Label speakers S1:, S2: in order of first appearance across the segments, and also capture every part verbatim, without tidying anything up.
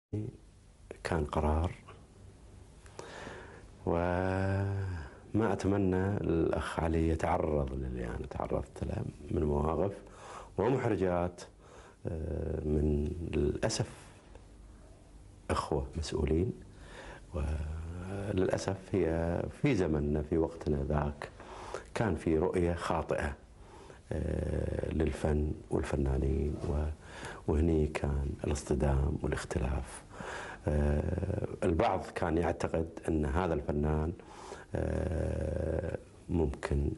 S1: كان قرار، وما أتمنى الأخ علي يتعرض للي أنا تعرضت له من مواقف ومحرجات من للأسف أخوة مسؤولين. وللأسف هي في زمننا في وقتنا ذاك كان في رؤية خاطئة للفن والفنانين، وهني كان الاصطدام والاختلاف. البعض كان يعتقد أن هذا الفنان ممكن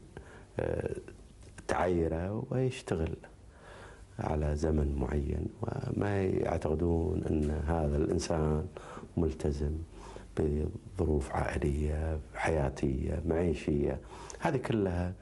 S1: تعيره ويشتغل على زمن معين، وما يعتقدون أن هذا الإنسان ملتزم بظروف عائلية حياتية معيشية. هذه كلها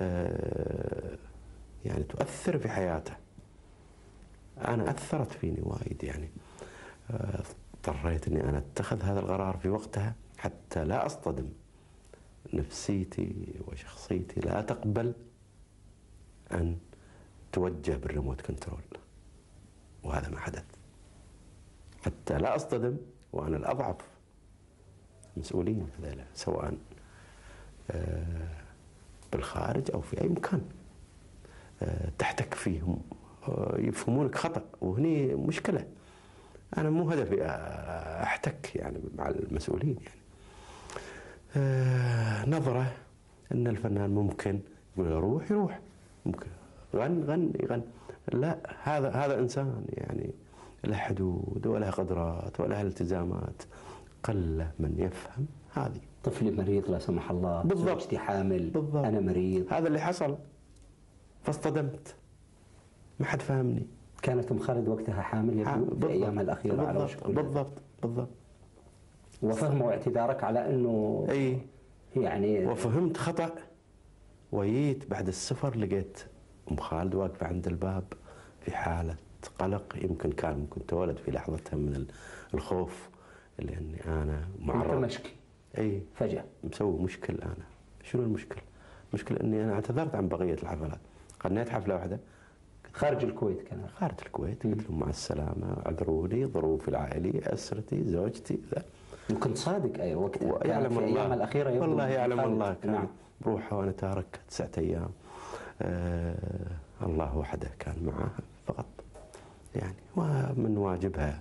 S1: يعني تؤثر في حياته. أنا أثرت فيني وايد، يعني اضطريت أني أنا أتخذ هذا القرار في وقتها حتى لا أصطدم. نفسيتي وشخصيتي لا تقبل أن توجه بالريموت كنترول، وهذا ما حدث. حتى لا أصطدم وأنا الأضعف مسؤولين هذول، سواء بالخارج أو في أي مكان تحتك فيهم يفهمونك خطأ، وهني مشكلة. أنا مو هدفي أحتك يعني مع المسؤولين، يعني نظرة أن الفنان ممكن يقول يروح يروح، ممكن غن غن يغن. لا، هذا هذا إنسان يعني له حدود وله قدرات وله التزامات. قل من يفهم هذه.
S2: طفلي مريض لا سمح الله، زوجتي حامل، بالضبط. أنا مريض.
S1: هذا اللي حصل، فاصطدمت، ما حد فهمني.
S2: كانت أم خالد وقتها حامل يبدو في أيامها الأخيرة.
S1: بالضبط.
S2: على وشك
S1: بالضبط بالضبط.
S2: وفهموا اعتذارك على أنه
S1: أي
S2: يعني
S1: وفهمت خطأ. وجيت بعد السفر لقيت أم خالد واقفة عند الباب في حالة قلق، يمكن كان ممكن تولد في لحظتها من الخوف، لأني أنا معرض.
S2: أنت مشكي.
S1: أي
S2: فجأة
S1: مسوي مشكل. أنا شنو المشكلة؟ مشكلة أني أنا اعتذرت عن بقية الحفلات، غنيت حفلة واحدة
S2: خارج الكويت. كان
S1: خارج الكويت، قلت لهم مع السلامة، اعذروني، ظروفي العائلية، أسرتي، زوجتي. ذا
S2: وكنت صادق أي وقتها.
S1: يعلم
S2: في أيام الأخيرة
S1: والله يعلم الله. كان
S2: نعم.
S1: بروحه وأنا تارك تسعة أيام. آه الله وحده كان معها فقط، يعني ومن واجبها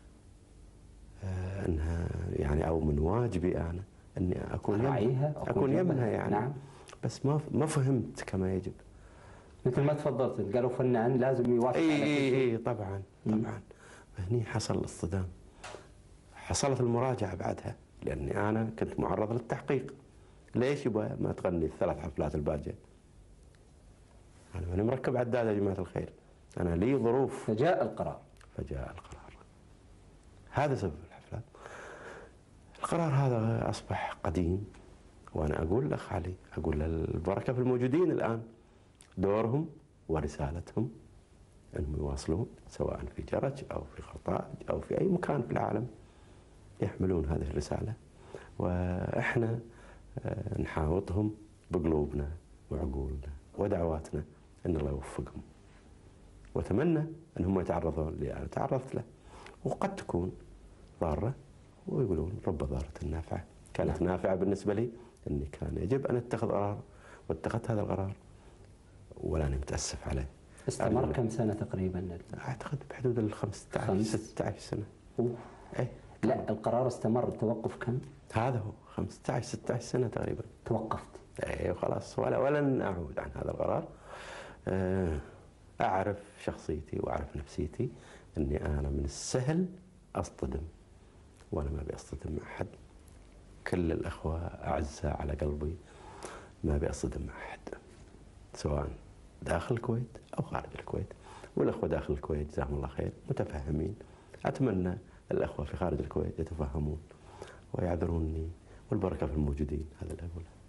S1: آه أنها يعني أو من واجبي أنا أني أكون يمها أكون يمها يعني.
S2: نعم.
S1: بس ما ما فهمت كما يجب.
S2: مثل ما تفضلت، قالوا فنان لازم يوافق
S1: اي
S2: على كل
S1: اي
S2: شيء.
S1: اي طبعا طبعا. هني حصل الاصطدام، حصلت المراجعة بعدها، لأني أنا كنت معرض للتحقيق. ليش يبغى ما تغني الثلاث حفلات الباقية؟ أنا ماني مركب عداد يا جماعة الخير، أنا لي ظروف.
S2: فجاء القرار.
S1: فجاء القرار. هذا سبب الحفلات. القرار هذا أصبح قديم، وأنا أقول الأخ علي، أقول البركة في الموجودين الآن، دورهم ورسالتهم أنهم يواصلون، سواء في جرج أو في خرطاج أو في أي مكان في العالم، يحملون هذه الرسالة، وإحنا نحاوطهم بقلوبنا وعقولنا ودعواتنا أن الله يوفقهم. وأتمنى أنهم يتعرضون اللي أنا تعرضت له، وقد تكون ضارة، ويقولون رب ضارة نافعة. كانت نافعة بالنسبة لي، أني كان يجب أن أتخذ قرار، واتخذت هذا القرار ولاني متأسف عليه.
S2: استمر كم سنة تقريبا؟
S1: أعتقد بحدود ال خمسة عشر ستة عشر سنة.
S2: أوه.
S1: أي
S2: لا، القرار استمر. التوقف كم؟
S1: هذا هو خمسة عشر ستة عشر سنة تقريبا.
S2: توقفت.
S1: أي وخلاص، ولا ولن أعود عن هذا القرار. أعرف شخصيتي وأعرف نفسيتي، أني أنا من السهل أصطدم، وأنا ما أبي أصطدم مع أحد. كل الأخوة أعزاء على قلبي، ما أبي أصطدم مع أحد، سواء داخل الكويت أو خارج الكويت. والأخوة داخل الكويت جزاهم الله خير متفهمين. أتمنى الأخوة في خارج الكويت يتفهمون ويعذروني، والبركة في الموجودين. هذا اللي أقوله.